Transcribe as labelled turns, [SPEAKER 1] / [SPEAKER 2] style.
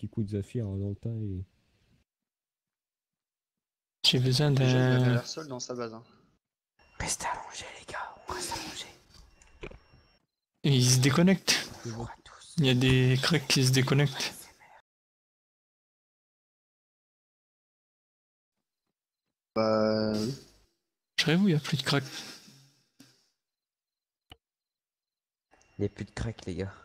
[SPEAKER 1] petit coup de Zafir dans le tas et...
[SPEAKER 2] J'ai besoin
[SPEAKER 3] Déjà, il avait
[SPEAKER 2] d'un...
[SPEAKER 3] l'air seul dans sa base. Hein.
[SPEAKER 4] Restez allongés, les gars. On reste allongés.
[SPEAKER 2] Et il se déconnecte.
[SPEAKER 4] Bonjour à tous.
[SPEAKER 2] Il y a des cracks qui se déconnectent.
[SPEAKER 3] Bah oui.
[SPEAKER 2] Je rêve où il n'y a plus de cracks.
[SPEAKER 4] Il n'y a plus de crack, les gars.